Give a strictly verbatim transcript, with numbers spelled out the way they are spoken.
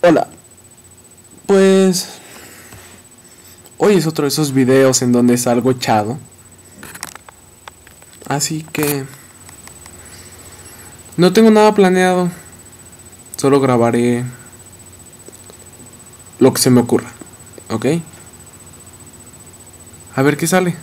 Hola, pues hoy es otro de esos videos en donde salgo echado. Así que no tengo nada planeado. Solo grabaré lo que se me ocurra, ¿ok? A ver qué sale.